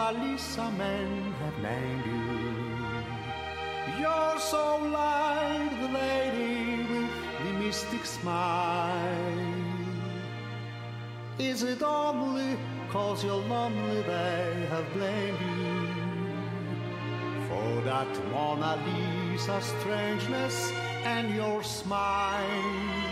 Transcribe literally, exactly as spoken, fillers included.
Mona Lisa men have named you. You're so like the lady with the mystic smile. Is it only 'cause you're lonely they have blamed you for that Mona Lisa strangeness and your smile?